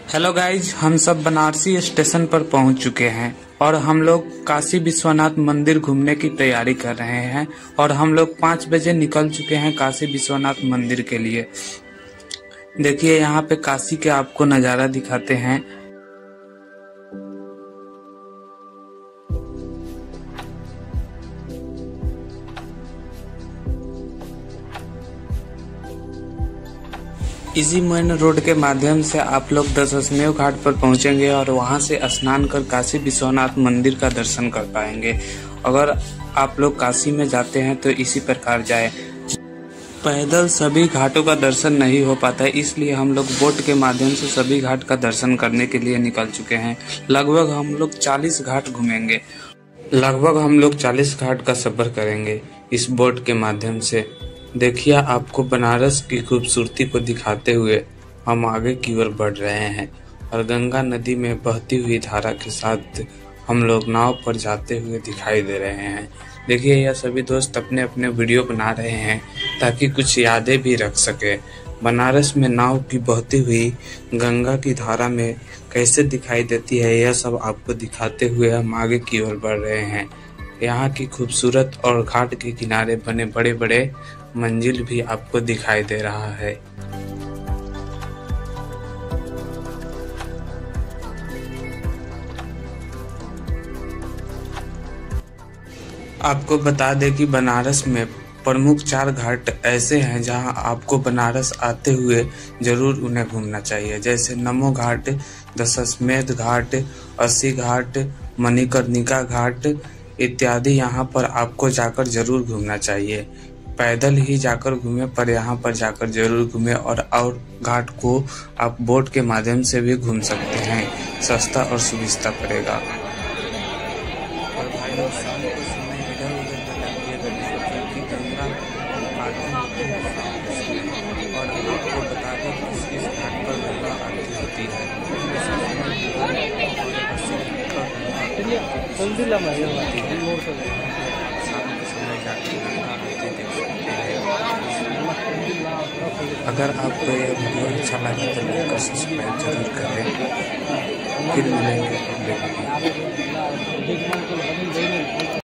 Hello guys, हम सब Banarasi station पर पहुंच चुके हैं और हम लोग काशी विश्वनाथ मंदिर घूमने की तैयारी कर रहे हैं और हम लोग 5 बजे निकल चुके हैं काशी विश्वनाथ मंदिर के लिए। देखिए यहाँ पे काशी के आपको नज़ारा दिखाते हैं। इसी मेन रोड के माध्यम से आप लोग दशाश्वमेध घाट पर पहुंचेंगे और वहां से स्नान कर काशी विश्वनाथ मंदिर का दर्शन कर पाएंगे। अगर आप लोग काशी में जाते हैं तो इसी प्रकार जाए। पैदल सभी घाटों का दर्शन नहीं हो पाता है, इसलिए हम लोग बोट के माध्यम से सभी घाट का दर्शन करने के लिए निकल चुके हैं। लगभग हम लोग 40 घाट घूमेंगे। लगभग हम लोग 40 घाट का सफर करेंगे इस बोट के माध्यम से। देखिए आपको बनारस की खूबसूरती को दिखाते हुए हम आगे की ओर बढ़ रहे हैं और गंगा नदी में बहती हुई धारा के साथ हम लोग नाव पर जाते हुए दिखाई दे रहे हैं। देखिए यह सभी दोस्त अपने अपने वीडियो बना रहे हैं ताकि कुछ यादें भी रख सके। बनारस में नाव की बहती हुई गंगा की धारा में कैसे दिखाई देती है, यह सब आपको दिखाते हुए हम आगे की ओर बढ़ रहे हैं। यहाँ की खूबसूरत और घाट के किनारे बने बड़े बड़े मंजिल भी आपको दिखाई दे रहा है। आपको बता दें कि बनारस में प्रमुख 4 घाट ऐसे हैं जहां आपको बनारस आते हुए जरूर उन्हें घूमना चाहिए, जैसे नमो घाट, दशाश्वमेध घाट, अस्सी घाट, मणिकर्णिका घाट इत्यादि। यहाँ पर आपको जाकर जरूर घूमना चाहिए। पैदल ही जाकर घूमे पर यहाँ पर जाकर जरूर घूमे और घाट को आप बोट के माध्यम से भी घूम सकते हैं। सस्ता और सुविधा पड़ेगा। और भाई लोग शाम को समय इधर उधर लगाइएगा क्योंकि गंगा आरती होती है शाम के समय। और आपको बता दें कि इस घाट पर गंगा आरती होती है। शाम के समय जाकर गंगा आरती देख सकते हैं। अगर आपको यह वीडियो अच्छा लगा तो लाइक और सब्सक्राइब जरूर करें। फिर मिलेंगे अगले वीडियो।